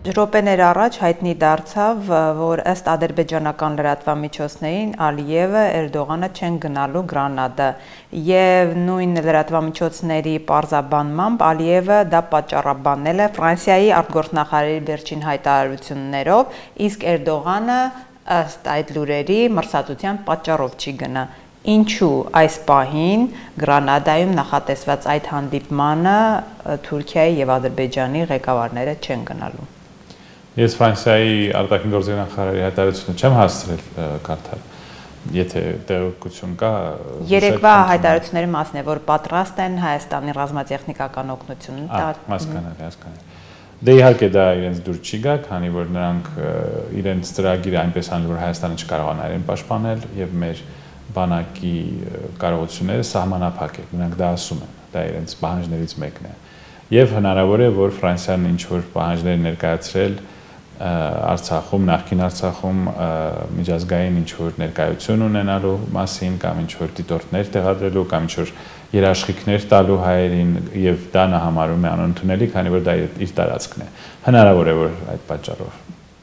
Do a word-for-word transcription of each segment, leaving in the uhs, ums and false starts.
Րոպեներ առաջ հայտնի դարձավ, որ ըստ ադրբեջանական լրատվամիջոցներին Ալիևը Էրդողանը չեն գնալու Գրանադա եւ նույն լրատվամիջոցների պարզաբանմամբ Ալիևը դա պատճառաբանել է Ֆրանսիայի արտգործնախարարի վերջին հայտարարություններով, իսկ Էրդողանը ըստ այդ լուրերի մրցակցության պատճառով չի գնա։ Ինչու այս պահին Գրանադայում նախատեսված այդ հանդիպմանը Թուրքիայի եւ Ադրբեջանի ղեկավարները չեն գնալու։ Ես Ֆրանսիայի արտաքին գործերի նախարարի հայտարարությունը չեմ հասցրել կարդալ, եթե տեղեկություն կա։ Երեկվա հայտարարությունների մասն է, որ պատրաստ են Հայաստանի ռազմատեխնիկական օգնություն տալ։ Հասկանալի, հասկանալի։ Դե իհարկե դա իրենց դուր չի գա, քանի որ նրանք իրենց ծրագիրը այնպես անել, որ Հայաստանը չկարողանա իրեն պաշտպանել եւ մեր բանակի կարողությունները սահմանափակ են, նրանք դա ասում են, դա իրենց պահանջներից մեկն է։ Եվ հնարավոր է, որ Ֆրանսիան ինչ-որ պահանջներ ներկայացրել Արցախում, նախկին Արցախում միջազգային ինչ-որ ներկայություն ունենալու մասին կամ ինչ-որ դիտորդներ տեղադրելու կամ ինչ-որ երաշխիքներ տալու հայերին եւ դա նա համարում է անընդունելի, քանի որ դա իր տարածքն է։ Հնարավոր է, որ այդ պատճառով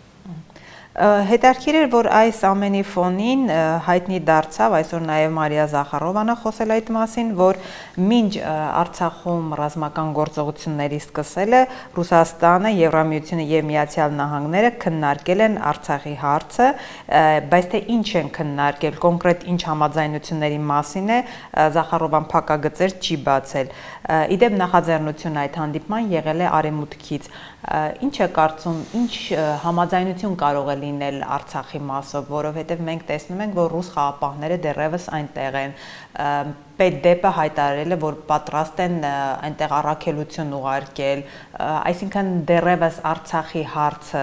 Հետաքրքիր էր, որ այս ամենի ֆոնին հայտնի դարձավ այսօր նաև Մարիա Զախարովանը խոսել այդ մասին, որ մինչ Արցախում ռազմական գործողությունների սկսելը Ռուսաստանը, Եվրամիությունը եւ Միացյալ Նահանգները քննարկել են Արցախի հարցը, բայց թե ինչ են քննարկել, կոնկրետ ինչ համաձայնությունների մասին է, Զախարովան փակագծեր չի բացել։ Իդեպ նախաձեռնությունը այդ հանդիպման եղել է Արևմուտքից։ Ինչ է կարծում, ինչ համաձայնություն կարող է լինել Արցախի մասով, որովհետև մենք տեսնում ենք, որ ռուս խաղապահները դեռևս այնտեղ են։ Պետդեպը հայտարարել է, որ պատրաստ են այնտեղ առաքելություն ուղարկել, այսինքն դեռևս Արցախի հարցը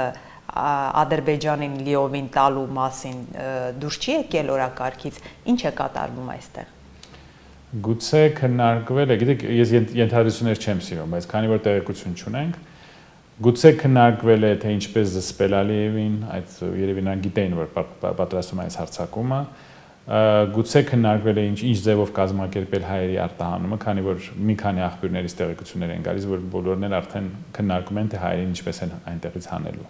Ադրբեջանին լիովին տալու մասին դուրս չի եկել օրակարգից, ինչ է կատարվում այստեղ։ Գուցե քննարկվել է, գիտեք, ես ենթադրություններ չեմ սիրում, բայց քանի որ տեղեկություն չունենք, գուցե քննարկվել է, թե ինչպես զսպել Ալիևին, այդ երևի նրանք գիտեին, որ պատրաստում է այս հարձակումը, գուցե քննարկվել է ինչ ձևով կազմակերպել հայերի արտահանումը, քանի որ մի քանի աղբյուրներից տեղեկություններ են գալիս, որ բոլորն էլ արդեն քննարկում են, թե հայերին ինչպես են այնտեղից հանելու։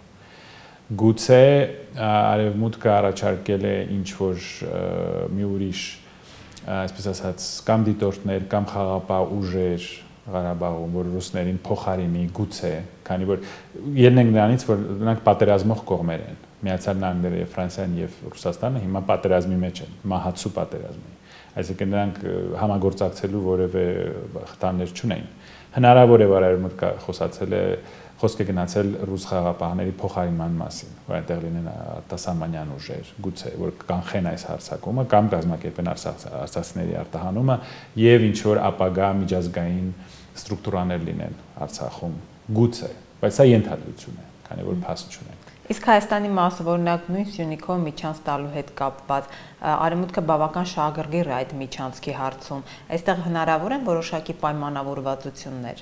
Գուցե Արևմուտքը առաջարկել է ինչ-որ մի ուրիշ, այսպես ասած, կամ դիտորդներ, կամ խաղապահ ուժեր Ղարաբաղում, որ ռուսներին փոխարինի գուցե, քանի որ ելնենք նրանից, որ նրանք պատերազմող կողմեր են։ Միացյալ Նահանգները եւ Ֆրանսիան եւ Ռուսաստանը հիմա պատերազմի մեջ են, մահացու պատերազմի։ Այսինքն նրանք համագործակցելու որևէ խթաններ չունեն։ Հնարավոր է, որ Արևմուտքը խոսացել է, խոսք է գնացել ռուս խաղապահների փոխարինման մասին, որ այնտեղ լինեն արտասահմանյան ուժեր, գուցե որ կանխեն այս հարձակումը կամ կազմակերպեն արցախցիների արտահանումը եւ ինչ որ ապագա միջազգային ստրուկտուրաներ լինեն Արցախում, գուցե, բայց սա ենթադրություն է, քանի որ փաստ չունենք։ Իսկ Հայաստանի մասով օրինակ նույն Սյունիքով միջանց տալու հետ կապված Արևմուտքը բավական շահագրգիռ է այդ միջանցքի հարցում։ Այստեղ հնարավոր են որոշակի պայմանավորվածություններ։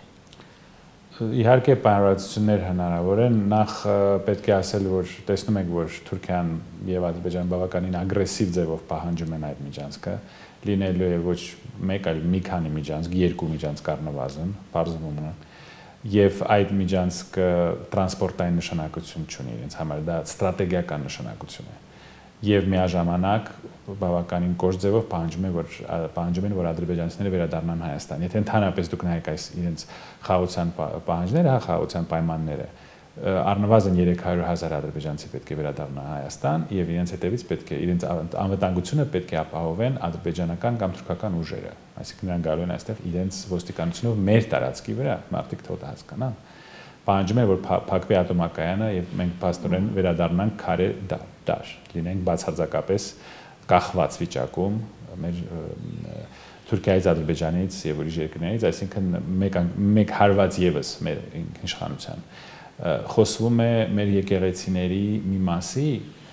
Իհարկե պայմանավորվածություններ հնարավոր են, նախ պետք է ասել, որ տեսնում եք, որ Թուրքիան եւ Ադրբեջանը բավականին ագրեսիվ ձևով պահանջում են այդ միջանցքը, լինելու է ոչ մեկ, այլ մի քանի միջանցք, երկու միջանցք առնվազն, բարձվում է, եւ այդ միջանցքը տրանսպորտային նշանակություն չունի, իրենց համար դա ստրատեգիական նշանակություն է։ Եվ միաժամանակ բավականին կոշտ ձևով պահանջում են, որ պահանջում են, որ ադրբեջանցիները վերադառնան Հայաստան։ Եթե ընդհանրապես դուք նայեք այս իրենց խաղաղության պահանջները, հա, խաղաղության պայմանները, առնվազն երեք հարյուր հազար ադրբեջանցի պետք է վերադառնա Հայաստան եւ իրենց հետեւից պետք է իրենց անվտանգությունը պետք է ապահովեն ադրբեջանական կամ թուրքական ուժերը, այսինքն նրանք գալու են այստեղ իրենց ոստիկանությունով մեր տարածքի վրա, մարդիկ թող հասկանան, պահանջում են, որ փակվի ատոմակայանը եւ մենք փաստորեն վերադառնանք քարե դար, լինենք բացարձակապես կախված վիճակում մեր Թուրքիայից, Ադրբեջանից եւ ուրիշ երկրներից, այսինքն մեկ մեկ հարված եւս մեր իշխանության խոսվում է մեր եկեղեցիների մի մասի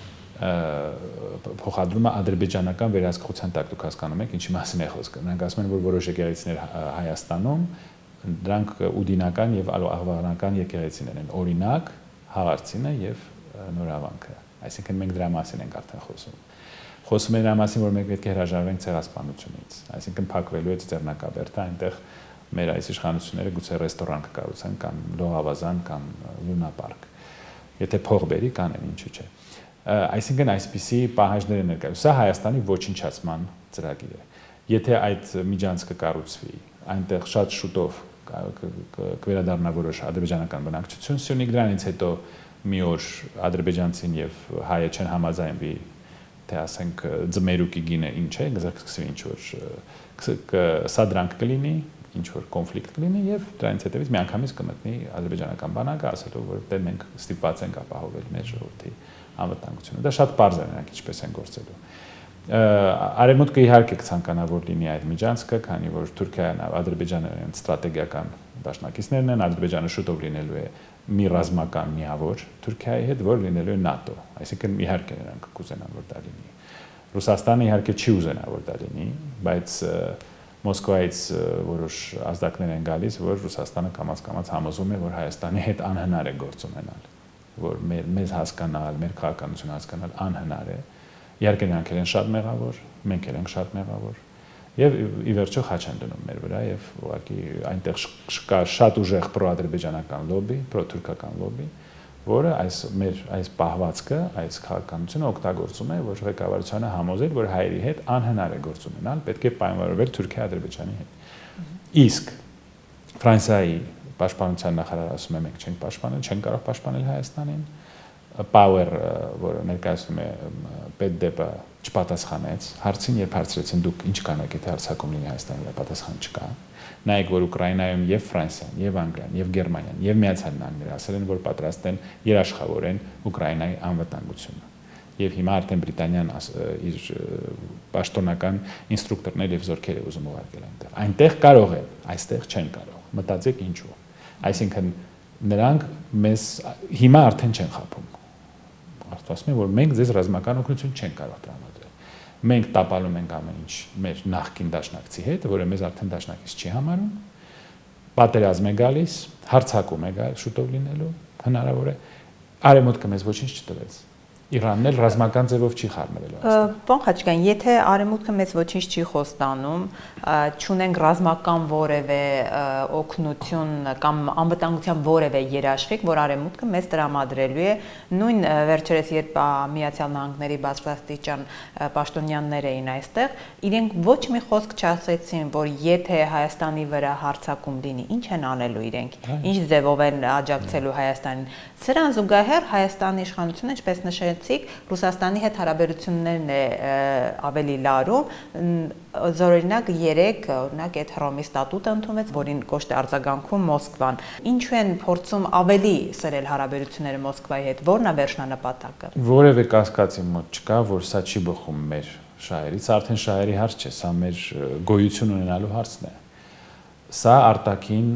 փոխադրումը ադրբեջանական վերահսկողության տակ, դուք հասկանում եք ինչի մասին է խոսքը։ Նրանք ասում են, որ որոշ եկեղեցիներ Հայաստանում դրանք ուդինական եւ աղվաղանական եկեղեցիներ են, օրինակ Հաղարծինը եւ Նորավանքը։ Այսինքն մենք դրա մասին ենք արդեն խոսում։ Խոսում են դրա մասին, որ մենք պետք է հրաժարվենք ցեղասպանությունից, այսինքն փակվելու է Ծերնակաբերդը, այնտեղ մեր այս իշխանությունները գուցե ռեստորան կկառուցեն կամ լողավազան կամ լունապարկ։ Եթե փող բերի կանեն, ինչու՞ չէ։ Այսինքն այսպիսի պահանջներ են ներկայացնում։ Սա Հայաստանի ոչնչացման ծրագիր է։ Եթե այդ միջանցքը կառուցվի, այնտեղ շատ շուտով կվերադառնա որոշ ադրբեջանական բնակչություն, Սյունիք դրանից հետո մի օր ադրբեջանցին եւ հայը չեն համաձայնվի, թե ասենք ձմերուկի գինը ինչ է, կզրկսվի ինչ որ սադրանք կլինի, ինչ որ կոնֆլիկտ կլինի եւ դրանից հետեւից միանգամից կմտնի ադրբեջանական բանակը, ասելով որ դե մենք ստիպված ենք ապահովել մեր ժողովրդի անվտանգությունը։ Դա շատ պարզ է նրանք ինչպես են գործելու։ Արևմուտքը իհարկե կցանկանա որ լինի այդ միջանցքը, քանի որ Թուրքիան, Ադրբեջանը ստրատեգիական դաշնակիցներն են, Ադրբեջանը շուտով լինելու է մի ռազմական միավոր Թուրքիայի հետ, որ լինելու է ՆԱՏՕ, այսինքն իհարկե նրանք կուզենան որ դա լինի։ Ռուսաստանը իհարկե չի ուզենա որ դա լինի, բայց Մոսկվայից որոշ ազդակներ են գալիս, որ Ռուսաստանը կամաց-կամաց համոզում է, որ Հայաստանի հետ անհնար է գործ ունենալ, որ մեր մեզ հասկանալ, մեր քաղաքականությունը հասկանալ անհնար է։ Իհարկե նրանք են շատ մեղավոր, մենք էլ ենք շատ մեղավոր։ Եվ ի վերջո խաչ են դնում մեր վրա եւ ուղղակի այնտեղ կա շատ ուժեղ պրոադրբեջանական լոբի, պրոթուրքական լոբի, որը այս մեր այս պահվածքը, այս քաղաքականությունը օգտագործում է, որ ղեկավարությանը համոզել, որ հայերի հետ անհնար է գործ ունենալ, պետք է պայմանավորվել Թուրքիա-Ադրբեջանի հետ։ Իսկ Ֆրանսիայի պաշտպանության նախարարը ասում է, մենք չենք պաշտպանել, չենք կարող պաշտպանել Հայաստանին։ Power, որը ներկայացնում է պետդեպը չպատասխանեց, հարցին երբ հարցրեցին դուք ինչ կանեք, եթե հարձակում լինի Հայաստանի վրա, պատասխան չկա։ Նայեք, որ Ուկրաինայում եւ Ֆրանսիան, եւ Անգլիան, եւ Գերմանիան, եւ Միացյալ Նահանգները ասել են, որ պատրաստ են երաշխավորեն Ուկրաինայի անվտանգությունը։ Եվ հիմա արդեն Բրիտանիան իր պաշտոնական ինստրուկտորներ եւ զորքեր է ուզում ուղարկել այնտեղ։ Այնտեղ կարող են, այստեղ չեն կարող։ Մտածեք ինչու։ Այսինքն նրանք մեզ հիմա արդեն չեն խաբում։ Ասում են, որ մենք ձեզ ռազմական օգնություն չենք կարող տրամադրել։ Մենք տապալում ենք ամեն ինչ մեր նախկին դաշնակցի հետ, որը մեզ արդեն դաշնակից չի համարում։ Պատերազմ է գալիս, հարձակում է գալիս, շուտով լինելու հնարավոր է։ Արևմուտքը մեզ ոչինչ չտվեց։ Իրանն էլ ռազմական ձևով չի խառնվել այստեղ։ Պարոն Խաչիկյան, եթե Արևմուտքը մեզ ոչինչ չի խոստանում, չունենք ռազմական որևէ օգնություն կամ անվտանգության որևէ երաշխիք, որ Արևմուտքը մեզ տրամադրելու է, նույն վերջերս երբ Միացյալ Նահանգների բարձրաստիճան պաշտոնյաներ էին այստեղ, իրենք ոչ մի խոսք չասեցին, որ եթե Հայաստանի վրա հարձակում լինի, ինչ են անելու իրենք, ինչ ձևով են աջակցելու Հայաստանին։ Սրան զուգահեռ Հայաստանի իշխանությունը, ինչպես նշել Ռուսաստանի հետ հարաբերություններն է ավելի լարում, զորօրինակ երեք, օրինակ այդ Հռոմի ստատուտը ընդունվեց, որին կոշտ է արձագանքում Մոսկվան։ Ինչու են փորձում ավելի սրել հարաբերությունները Մոսկվայի հետ, որն է վերջնանպատակը։ Որևէ կասկածի մոտ չկա, որ սա չի բխում մեր շահերից, արդեն շահերի հարց չէ, սա մեր գոյություն ունենալու հարցն է։ Սա արտաքին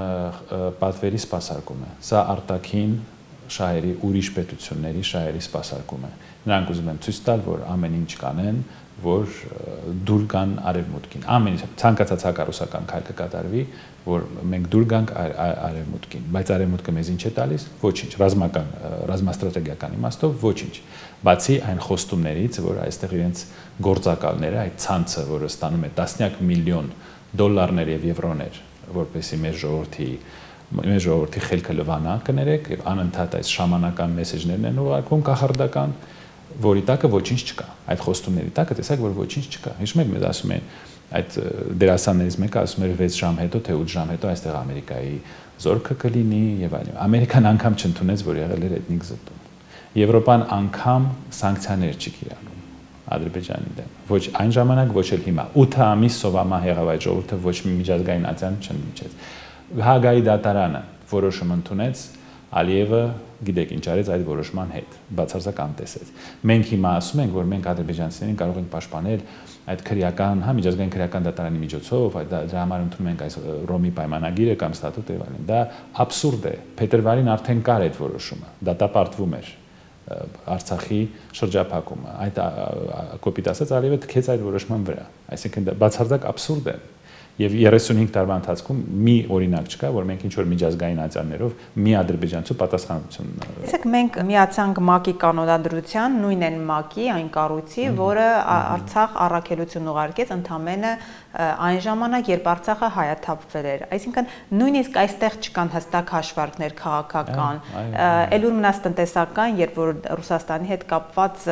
պատվերի սպասարկում է, սա արտաքին շահերի ուրիշ պետությունների շահերի սպասարկում է։ Նրանք ուզում են ցույց տալ, որ ամեն ինչ կանեն, որ դուր գան արևմուտքին։ Ամեն ինչ ցանկացած հակառուսական քայլ կկատարվի, որ մենք դուր գանք արևմուտքին, բայց արևմուտքը մեզ ինչ է տալիս։ Ոչինչ, ռազմական, ռազմաստրատեգիական իմաստով ոչինչ։ Բացի այն խոստումներից, որ այստեղ իրենց գործակալները, այդ ցանցը, որը ստանում է տասնյակ միլիոն դոլարներ եւ եվրոներ, որպեսզի մեր ժողովրդի մեր ժողովրդի խելքը լվանա, կներեք, եւ անընդհատ այս շամանական մեսեջներն են ուղարկում կախարդական, որի տակը ոչինչ չկա։ Այդ խոստումների տակը տեսակ, որ ոչինչ չկա։ Հիշում եք, մեզ ասում են, այդ դերասաններից մեկը ասում էր վեց ժամ հետո, թե ութ ժամ հետո այստեղ Ամերիկայի զորքը կլինի եւ այլն։ Ամերիկան անգամ չընդունեց, որ եղել էր էթնիկ զտում։ Եվրոպան անգամ սանկցիաներ չի կիրառում Ադրբեջանի դեմ։ Ոչ այն ժամանակ, ոչ էլ հիմա։ ութ ամիս սովամահ եղավ այդ ժողովուրդը, ոչ մի միջազգային ատյան չընդմիջեց։ Հագայի դատարանը որոշում ընդունեց, Ալիևը գիտեք ինչ արեց այդ որոշման հետ, բացարձակ անտեսեց։ Մենք հիմա ասում ենք, որ մենք ադրբեջանցիներին կարող ենք պաշտպանել այդ քրեական, հա, միջազգային քրեական դատարանի միջոցով, այդ դրա համար ընդունում ենք այս Ռոմի պայմանագիրը կամ ստատուտը եւ այլն։ Դա աբսուրդ է։ Փետրվարին արդեն կար այդ որոշումը, դատապարտվում էր Արցախի շրջափակումը։ Այդ կոպիտ ասած Ալիևը թքեց այդ որոշման վրա։ Այսինքն դա բացարձակ աբսուրդ է։ Եվ երեսունհինգ տարվա ընթացքում մի օրինակ չկա, որ մենք ինչ որ միջազգային ատյաններով մի ադրբեջանցու պատասխանատվություն։ Իսկ մենք միացանք ՄԱԿ-ի կանոնադրության, նույն են ՄԱԿ-ի այն կառույցի, որը Արցախ առաքելություն ուղարկեց ընդամենը այն ժամանակ, երբ Արցախը հայաթափվել էր։ Այսինքն նույնիսկ այստեղ չկան հստակ հաշվարկներ քաղաքական, էլ ուր մնաց տնտեսական, երբ որ Ռուսաստանի հետ կապված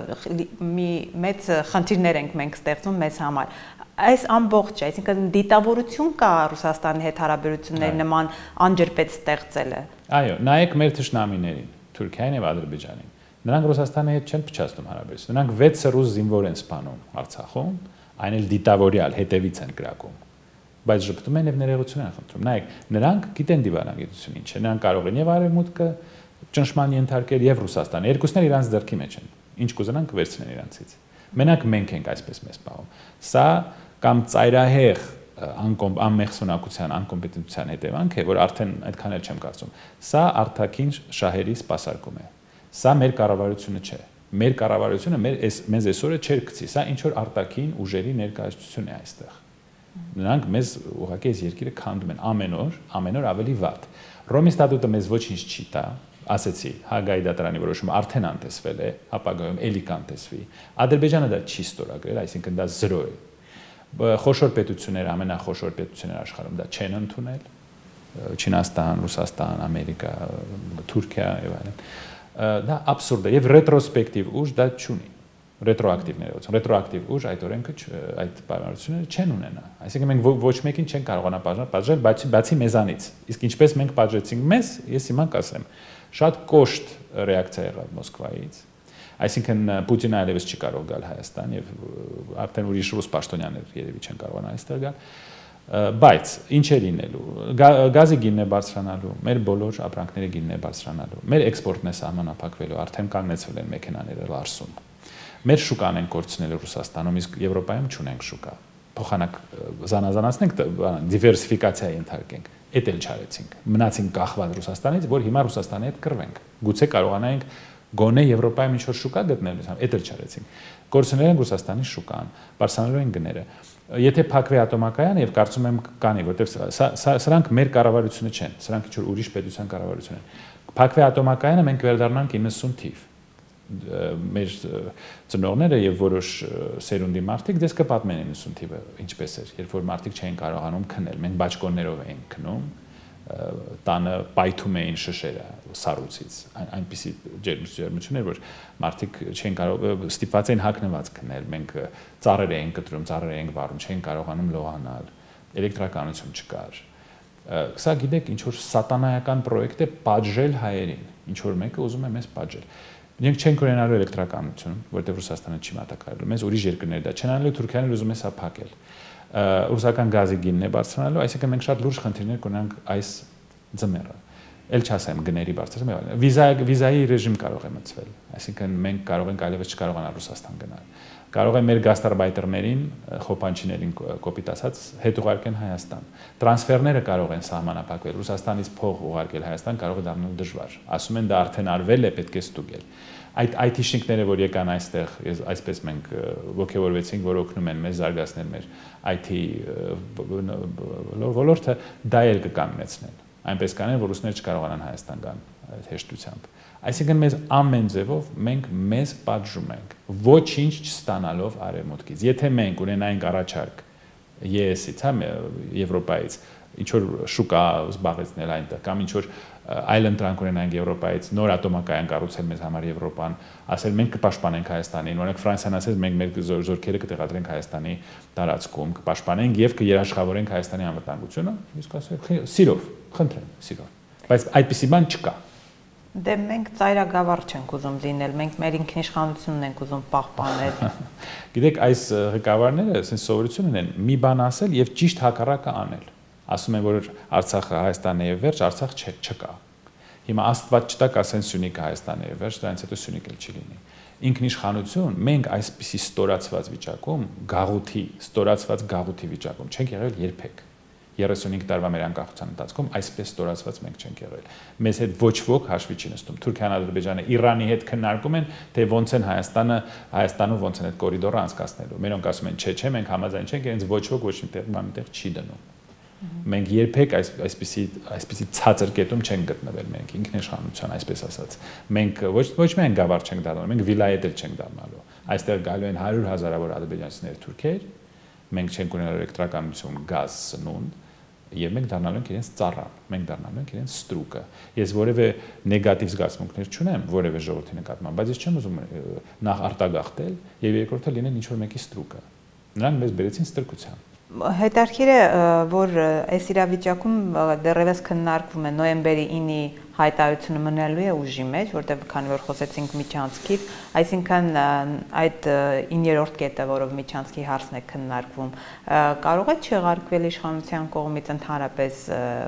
մի մեծ խնդիրներ ենք մենք ստեղծում մեզ համար։ Այս ամբողջ է, այսինքն դիտավորություն կա Ռուսաստանի հետ հարաբերությունների նման անջրպետ ստեղծելը։ Այո, նայեք մեր թշնամիներին, Թուրքիային եւ Ադրբեջանին։ Նրանք Ռուսաստանի հետ չեն փչացնում հարաբերություն։ Նրանք վեց ռուս զինվոր են սպանում Արցախում, այն էլ դիտավորյալ հետևից են կրակում։ Բայց ժպտում են եւ ներողություն են խնդրում։ Նայեք, նրանք գիտեն դիվանագիտություն ինչ է, նրանք կարող են եւ Արևմուտքը ճնշման ենթարկել եւ Ռուսաստանը։ Երկուսն էլ իրանց ձեռքի մեջ են։ Ինչ կուզենան կվերցնեն իրանցից։ Մենակ մենք ենք այսպես մեզ պահում։ Սա կամ ծայրահեղ անմեղսունակության, անկոմպետենտության հետևանք է, որ արդեն այդքան էլ չեմ կարծում։ Սա արտաքին շահերի սպասարկում է։ Սա մեր կառավարությունը չէ։ Մեր կառավարությունը մեր մեզ այսօրը չէր գցի, սա ինչ որ արտաքին ուժերի ներկայացություն է այստեղ։ Նրանք մեզ ուղղակի այս երկիրը քանդում են ամեն օր, ամեն օր ավելի վատ։ Ռոմի ստատուտը մեզ ոչինչ չի տա, ասեցի, Հագայի դատարանի որոշումը արդեն անտեսվել է, ապագայում էլի կանտեսվի։ Ադրբեջանը դա չի ստորագրել, այսինքն դա զրո է։ Խոշոր պետությունները, ամենախոշոր պետությունները աշխարհում դա չեն ընդունել, Չինաստան, Ռուսաստան, Ամերիկա, Թուրքիա եւ այլն։ Դա աբսուրդ է եւ ռետրոսպեկտիվ ուժ դա չունի։ Ռետրոակտիվ ներողություն, ռետրոակտիվ ուժ այդ օրենքը այդ պայմանավորությունները չեն ունենա։ Այսինքն մենք ոչ մեկին չեն կարողանա պատժել, բացի բացի մեզանից։ Իսկ ինչպես մենք պատժեցինք մեզ, ես հիմա կասեմ, շատ կոշտ ռեակցիա եղավ Մոսկվայից։ Այսինքն Պուտինը այլևս չի կարող գալ Հայաստան եւ արդեն ուրիշ ռուս պաշտոնյաներ երևի չեն կարողանա այստեղ գալ։ Բայց ինչ է լինելու։ Գազի գինն է բարձրանալու, մեր բոլոր ապրանքների գինն է բարձրանալու, մեր էքսպորտն է սահմանափակվելու, արդեն կանգնեցվել են մեքենաները լարսում։ Մեր շուկան են կորցնել Ռուսաստանում, իսկ Եվրոպայում չունենք շուկա։ Փոխանակ զանազանացնենք, դիվերսիֆիկացիա ենթարկենք։ Էդ էլ չարեցինք։ Մնացինք կախված Ռուսաստանից, որ հիմա Ռուսաստանի հետ կռվենք։ Գուցե կարողանայինք գոնե Եվրոպայում ինչ-որ շուկա գտնել, էդ էլ չարեցինք։ Կորցնել են Ռուսաստանի շուկան, բարձրանալու են գները։ Եթե փակվի ատոմակայանը եւ կարծում եմ կանի, որտեղ սրանք մեր կառավարությունը չեն, սրանք ինչ-որ ուրիշ պետության կառավարություն են։ Փակվի ատոմակայանը մենք վերադառնանք իննսուն թիվ։ Մեր ծնողները եւ որոշ սերունդի մարդիկ դες կպատմեն իննսուն թիվը ինչպես էր, երբ որ մարդիկ չէին կարողանում քնել, մենք բաճկոններով էինք քնում, տանը պայթում էին շշերը սառույցից, այնպիսի ջերմություն էր, որ մարդիկ չեն կարող ստիպված էին հագնված քնել, մենք ծառեր էինք կտրում, ծառեր էինք վառում, չեն կարողանում լողանալ, էլեկտրականություն չկար։ Սա գիտեք, ինչ որ սատանայական պրոյեկտ է պատժել հայերին, ինչ որ մեկը ուզում է մեզ պատժել։ Մենք չենք ունենալու էլեկտրականություն, որտեղ Ռուսաստանը չի մատակարարելու, մեզ ուրիշ երկրներ դա չեն անելու, Թուրքիան ուզում է սա փակել։ Ռուսական գազի գինն է բարձրանալու, այսինքն մենք շատ լուրջ խնդիրներ կունենանք այս ձմեռը։ Էլ չասեմ գների բարձրացում եւ այլն։ Վիզա վիզայի ռեժիմ կարող է մտցվել, այսինքն մենք կարող ենք այլևս չկարողանալ Ռուսաստան գնալ։ Կարող է մեր գաստարբայտերներին, խոփանչիներին կոպիտ ասած հետ ուղարկեն Հայաստան։ Տրանսֆերները կարող են սահմանափակվել, Ռուսաստանից փող ուղարկել Հայաստան կարող է դառնալ դժվար։ Ասում են դա արդեն արվել է, պետք է ստուգել։ Այդ այթիշնիկները, որ եկան այստեղ, այսպես մենք ողջավորվեցինք, որ օգնում են մեզ զարգացնել մեր այ թի ոլորտը, դա էլ կկանգնեցնեն։ Այնպես կանեն, որ ռուսները չկարողանան Հայաստան գան այդ հեշտությամբ։ Այսինքն մեզ ամեն ձևով մենք մեզ պատժում ենք, ոչինչ չստանալով արևմուտքից։ Եթե մենք ունենայինք առաջարկ Ե Էս-ից, հա, Եվրոպայից, ինչ որ շուկա զբաղեցնել այնտեղ կամ ինչ որ այլ ընտրանք ունենանք Եվրոպայից, նոր ատոմակայան կառուցել մեզ համար Եվրոպան, ասել մենք կպաշտպանենք Հայաստանին, օրինակ Ֆրանսիան ասել մենք մեր զորքերը կտեղադրենք Հայաստանի տարածքում, կպաշտպանենք եւ կերաշխավորենք Հայաստանի անվտանգությունը, իսկ ասել սիրով, խնդրեմ, սիրով։ Բայց այդպիսի բան չկա։ Դե մենք ծայրագավառ չենք ուզում լինել, մենք մեր ինքնիշխանությունն ենք ուզում պահպանել։ Գիտեք, այս ղեկավարները ասեն սովորություն ունեն մի բան ասել եւ ճիշտ հակառակը անել։ Ասում են, որ Արցախը Հայաստանն է եւ վերջ, Արցախ չկա։ Հիմա Աստված չտա կասեն Սյունիքը Հայաստանն է եւ վերջ, դրանից հետո Սյունիք էլ չի լինի։ Ինքնիշխանություն մենք այսպիսի ստորացված վիճակում, գաղութի, ստորացված գաղութի վիճակում չենք եղել երբեք։ երեսունհինգ տարվա մեր անկախության ընթացքում այսպես ստորացված մենք չենք եղել։ Մեզ հետ ոչ ոք հաշվի չի նստում։ Թուրքիան, Ադրբեջանը, Իրանի հետ քննարկում են, թե ոնց են Հայաստանը, Հայաստանում ոնց են այդ կորիդորը անցկացնելու։ Մերոնք ասում են, չէ, չէ, մենք համաձայն չենք, իրենց ոչ ոք ոչ մի տեղ բան տեղ չի դնում։ Մենք երբեք այս այսպիսի այսպիսի ցածր կետում չենք գտնվել մենք ինքնիշխանության այսպես ասած։ Մենք ոչ ոչ միայն գավառ չենք դառնալու, մենք վիլայետ էլ չենք դառնալու։ Այստեղ գալու են հարյուր հազարավոր ադրբեջանցիներ, թուրքեր, մենք չենք ունենալ էլեկտրականություն, գազ, սնունդ, եւ մենք դառնալու ենք իրենց ծառան, մենք դառնալու ենք իրենց ստրուկը։ Ես որևէ նեգատիվ զգացմունքներ չունեմ որևէ ժողովրդի նկատմամբ, բայց ես չեմ ուզում նախ արտագաղթել եւ երկրորդը լինել ինչ որ մեկի ստրուկը։ Նրանք մեզ բերեցին ստրկության։ Հետարքիր է, որ այս իրավիճակում դեռևս քննարկվում է նոյեմբերի ինի հայտարարությունը մնալու է ուժի մեջ, որտեղ քանի որ խոսեցինք միջանցքից, այսինքն այդ իններորդ կետը, որով միջանցքի հարցն է քննարկվում, կարող է չեղարկվել իշխանության կողմից ընդհանրապես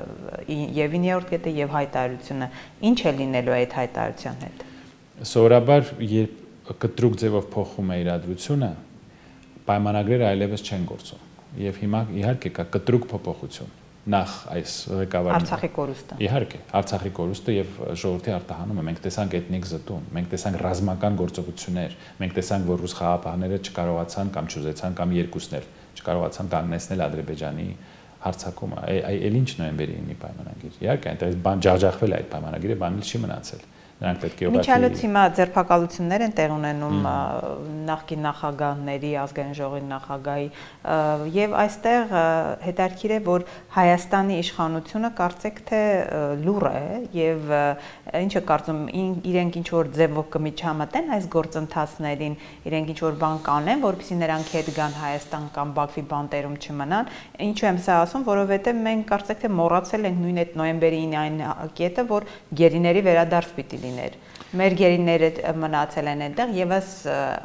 եւ իններորդ կետը եւ հայտարարությունը, ինչ է լինելու այդ հայտարարության հետ։ Սովորաբար, երբ կտրուկ ձևով փոխվում է իրադրությունը, պայմանագրերը այլևս չեն գործում։ Եվ հիմա իհարկե կա կտրուկ փոփոխություն նախ այս ղեկավարի Արցախի կորուստը իհարկե Արցախի կորուստը եւ ժողովրդի արտահանումը մենք տեսանք էթնիկ զտում մենք տեսանք ռազմական գործողություններ մենք տեսանք որ ռուս խաղաղապահները չկարողացան կամ չուզեցան կամ երկուսն էլ չկարողացան կանգնեցնել Ադրբեջանի հարձակումը այլ ինչ նոյեմբերի ինի պայմանագիր իհարկե այնտեղից բան ջախջախվել է այդ պայմանագիրը բան էլ չի մնացել նրանք պետք է Միջալուց հիմա ձերբակալություններ են տեղ ունենում նախկին նախագահների, ազգային ժողովի նախագահի եւ այստեղ հետարքիր է, որ Հայաստանի իշխանությունը կարծեք թե լուռ է եւ ինչը կարծում իրենք ինչ որ ձևով կմիջամտեն այս գործընթացներին, իրենք ինչ որ բան կանեն, որպեսզի նրանք հետ գան Հայաստան կամ Բաքվի բանտերում չմնան։ Ինչու եմ սա ասում, որովհետեւ մենք կարծեք թե մոռացել ենք նույն այդ նոյեմբերի ինը այն կետը, որ գերիների վերադարձ պիտի լիներ։ Մեր գերիները մնացել են այնտեղ եւ ըս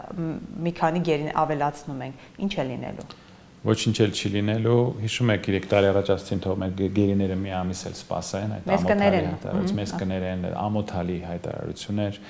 մի քանի գերին ավելացնում ենք։ Ինչ է լինելու։ Ոչինչ էլ չի լինելու։ Հիշում եք երեք տարի առաջ ասեցին թող մեր գերիները մի ամիս էլ սպասեն, այդ ամոթալի հայտարարություն, մեզ կներեն ամոթալի հայտարարություններ։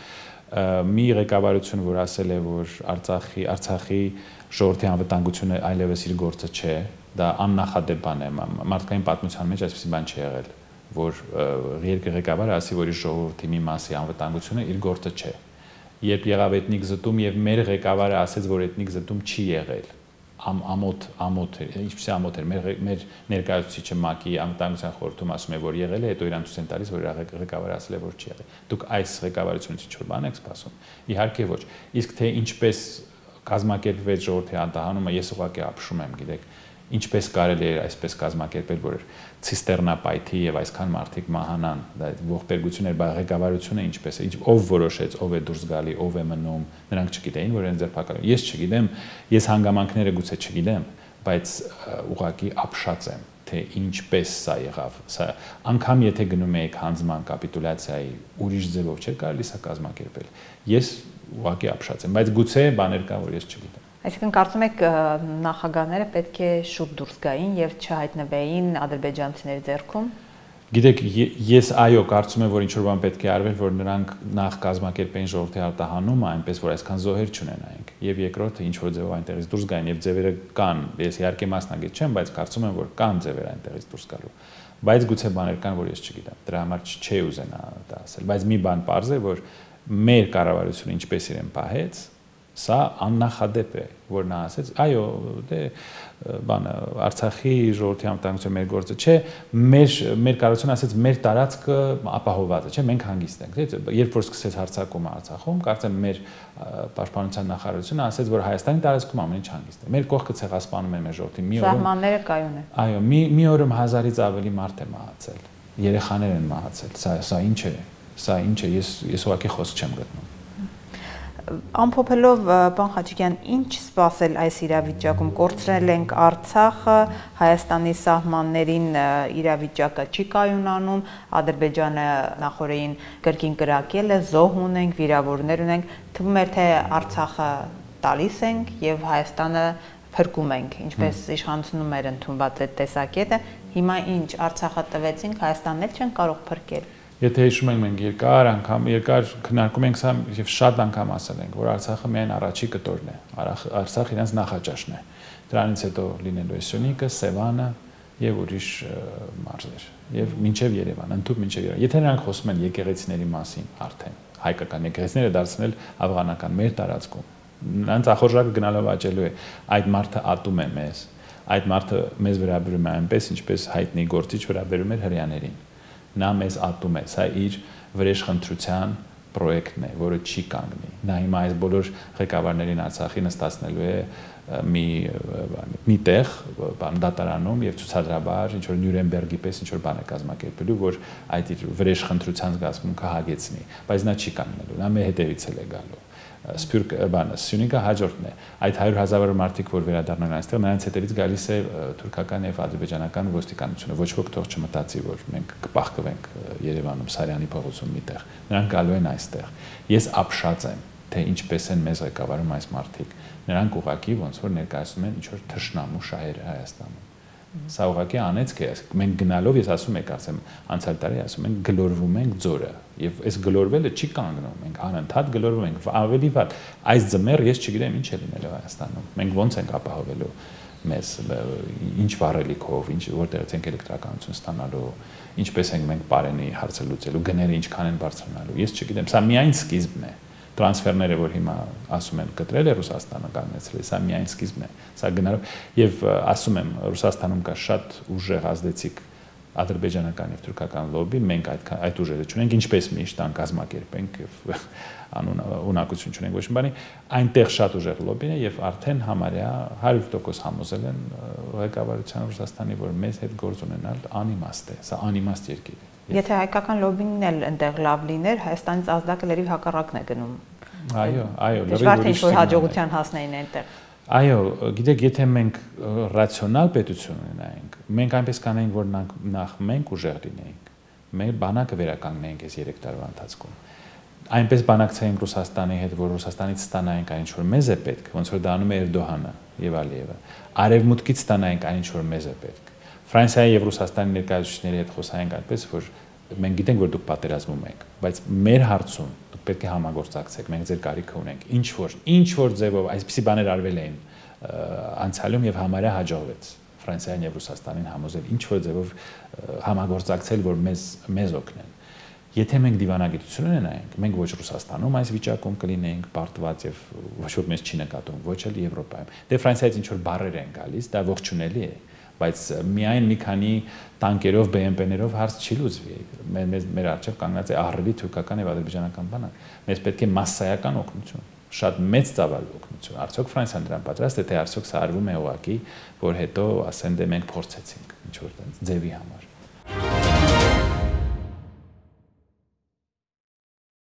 Մի ղեկավարություն, որ ասել է, որ Արցախի Արցախի ժողովրդի անվտանգությունը այլևս իր գործը չէ, դա աննախադեպ բան է, մարդկային պատմության մեջ այսպիսի բան չի եղել, որ երկրի ղեկավարը ասի, որ իր ժողովրդի մի մասի անվտանգությունը իր գործը չէ։ Երբ եղավ էթնիկ զտում եւ մեր ղեկավարը ասեց, որ էթնիկ զտում չի եղել, ամոթ ամոթ էր, ինչպեսի ամոթ էր, մեր մեր ներկայացուցիչը ՄԱԿ-ի անվտանգության խորհրդում ասում է, որ եղել է, հետո իրան ցույց են տալիս, որ ղեկավարը ասել է, որ չի եղել։ Դուք այս ղեկավարությունից ինչ որ բան եք սպասում։ Իհարկե ոչ։ Իսկ թե ինչպես կազմակերպվեց ժողովրդի անդահանումը, ես ուղղակի ապշում եմ, գիտեք, ինչպես կարելի է այսպես կազմակերպել, որ ցիստեռնապայթի եւ այսքան մարդիկ մահանան, դա ողբերգություն էր, բայց ղեկավարությունը ինչպես է, ով որոշեց, ով է դուրս գալի, ով է մնում, նրանք չգիտեին, որ են ձերբակալում։ Ես չգիտեմ, ես հանգամանքները գուցե չգիտեմ, բայց ուղղակի ապշած եմ, թե ինչպես սա եղավ։ Սա անգամ եթե գնում եք հանձնման կապիտուլյացիայի, ուրիշ ձևով չէ կարելի սա կազմակերպել։ Ես ուղղակի ապշած եմ, բայց գուցե բաներ կան, որ ես չգիտեմ։ Այսինքն կարծում եք նախագահները պետք է շուտ դուրս գային եւ չհայտնվեին ադրբեջանցիների ձեռքում։ Գիտեք, ես այո, կարծում եմ, որ ինչ որ բան պետք է արվեր, որ նրանք նախ կազմակերպեին ժողովրդի արտահանումը, այնպես որ այսքան զոհեր չունենայինք։ Եվ երկրորդը ինչ որ ձևով այնտեղից դուրս գային եւ ձևերը կան։ Ես իհարկե մասնագետ չեմ, բայց կարծում եմ, որ կան ձևեր այնտեղից դուրս գալու։ Բայց գուցե բաներ կան, որ ես չգիտեմ։ Դրա համար չէի ուզենա դա ասել, բայց մի բան պարզ է, որ մեր կառավարությունը ինչպես իրեն պահեց, սա աննախադեպ է, որ նա ասեց, այո, դե բանը Արցախի ժողովրդի անվտանգությունը մեր գործը չէ, մեր մեր կառավարությունը ասեց մեր տարածքը ապահովված է, չէ, մենք հանգիստ ենք, դե երբ որ սկսեց հարձակումը Արցախում, կարծեմ մեր պաշտպանության նախարարությունը ասեց, որ Հայաստանի տարածքում ամեն ինչ հանգիստ է։ Մեր կողքը ցեղասպանում են մեր ժողովրդին, մի օրում սահմանները կայուն են։ Այո, մի մի օրում հազարից ավելի մարդ է մահացել, երեխաներ են մահացել, սա սա ինչ է, սա ինչ է, ես ես ուղղակի խոսք չեմ գտնում։ Ամփոփելով պարոն Խաչիկյան, ինչ սպասել այս իրավիճակում, կորցրել ենք Արցախը, Հայաստանի սահմաններին իրավիճակը չի կայունանում, Ադրբեջանը նախորդին կրկին կրակել է, զոհ ունենք, վիրավորներ ունենք, թվում է թե Արցախը տալիս ենք եւ Հայաստանը փրկում ենք, ինչպես իշխանությունում էր ընդունված այդ տեսակետը, հիմա ինչ Արցախը տվեցինք, Հայաստանն էլ չեն կարող փրկել։ Եթե հիշում ենք մենք երկար անգամ, երկար քննարկում ենք սա եւ շատ անգամ ասել ենք, որ Արցախը միայն առաջի կտորն է, Արցախ իրենց նախաճաշն է։ Դրանից հետո լինելու է Սյունիքը, Սևանը, եւ ուրիշ մարզեր եւ մինչեւ Երևան, ընդհանուր մինչեւ Երևան։ Եթե նրանք խոսում են եկեղեցիների մասին արդեն, հայկական եկեղեցիները դարձնել աֆղանական մեր տարածքում, նրանց ախորժակը գնալով աճելու է, այդ մարդը ատում է մեզ, այդ մարդը մեզ վերաբերում է այնպես, ինչպես հայտնի գործիչ վերաբերում էր հрьяաներին։ Նա մեզ ատում է, սա իր վրեժխնդրության պրոյեկտն է, որը չի կանգնի։ Նա հիմա այս բոլոր ղեկավարներին Արցախի նստացնելու է մի մի տեղ բան դատարանում եւ ցուցադրաբար ինչ որ Նյուրնբերգի պես ինչ որ բան է կազմակերպելու, որ այդ իր վրեժխնդրության զգացմունքը հագեցնի, բայց նա չի կանգնելու, նա մեր հետևից է գալու։ Սփյուռք բանը Սյունիքը հաջորդն է, այդ հարյուր հազար մարդիկ, որ վերադառնան այստեղ, նրանց հետևից գալիս է թուրքական եւ ադրբեջանական ոստիկանությունը, ոչ ոք թող չմտածի, որ մենք կպահկվենք Երևանում Սարյանի փողոցում միտեղ, նրանք գալու են այստեղ։ Ես ապշած եմ, թե ինչպես են մեզ ղեկավարում այս մարդիկ, նրանք ուղղակի ոնց որ ներկայացնում են ինչ որ թշնամու շահերը Հայաստանում։ Սա ուղղակի անեծք է, մենք գնալով, ես ասում եք, ասեմ, անցյալ տարի ասում ենք գլորվում ենք ձորը, եւ այս գլորվելը չի կանգնում, մենք անընդհատ գլորվում ենք, ավելի վատ, այս ձմեռ ես չգիտեմ ինչ է լինելու Հայաստանում, մենք ոնց ենք ապահովելու մեզ, ինչ վառելիքով, ինչ որտեղից ենք էլեկտրականություն ստանալու, ինչպես ենք մենք բարենի հարցը լուծելու, գները ինչքան են բարձրանալու, ես չգիտեմ, սա միայն սկիզբն է։ Տրանսֆերները, որ հիմա ասում են կտրել է Ռուսաստանը կանգնեցրել, սա միայն սկիզբն է, սա գնալով եւ ասում եմ Ռուսաստանում կա շատ ուժեղ ազդեցիկ ադրբեջանական եւ թուրքական լոբի, մենք այդ այդ ուժերը չունենք, ինչպես միշտ ան կազմակերպենք եւ անուն ունակություն չունենք ոչ մի բանի, այնտեղ շատ ուժեղ լոբին է եւ արդեն համարյա հարյուր տոկոս համոզել են ղեկավարության Ռուսաստանի, որ մեզ հետ գործ ունենալ անիմաստ է, սա անիմաստ երկիր է։ Եթե հայկական լոբինն էլ այնտեղ լավ լիներ, Հայաստանից ազդակը լրիվ հակառակն է գնում։ Այո, այո, լրիվ ուրիշ որ հաջողության հասնեին այնտեղ։ Այո, գիտեք, եթե մենք ռացիոնալ պետություն ունենայինք, մենք այնպես կանեինք, որ նախ մենք ուժեղ լինեինք, մեր բանակը վերականգնեինք այս երեք տարվա ընթացքում։ Այնպես բանակցեինք Ռուսաստանի հետ, որ Ռուսաստանից ստանայինք այն ինչ որ մեզ է պետք, ոնց որ դա անում է Էրդողանը եւ Ալիևը։ Արևմուտքից ստանայինք այն ինչ որ մեզ է պետք։ Ֆրանսիայի եւ Ռուսաստանի ներկայացուցիչների հետ խոսայինք այնպես, որ մենք գիտենք, որ դուք պատերազմում եք, բայց մեր հարցում դուք պետք է համագործակցեք, մենք ձեր կարիքը ունենք։ Ինչ որ, ինչ որ ձևով այսպիսի բաներ արվել էին անցյալում եւ համարյա հաջողվեց Ֆրանսիային եւ Ռուսաստանին համոզել, ինչ որ ձևով համագործակցել, որ մեզ մեզ օգնեն։ Եթե մենք դիվանագիտություն ունենայինք, մենք ոչ Ռուսաստանում այս վիճակում կլինեինք պարտված եւ ոչ ոք մեզ չի նկատում, ոչ էլ Եվրոպայում։ Դե Ֆրանսիայից ինչ որ բառեր են գալիս, դա ողջունելի է, բայց միայն մի քանի տանկերով, բի էմ պի-ներով հարց չի լուծվի։ Մեր մեր առջև կանգնած է ահռելի թուրքական եւ ադրբեջանական բանակ։ Մեզ պետք է մասսայական օգնություն, շատ մեծ ծավալ օգնություն։ Արդյոք Ֆրանսիան դրան պատրաստ է, թե արդյոք սա արվում է ուղղակի, որ հետո ասեն դե մենք փորձեցինք ինչ որ տենց ձևի համար։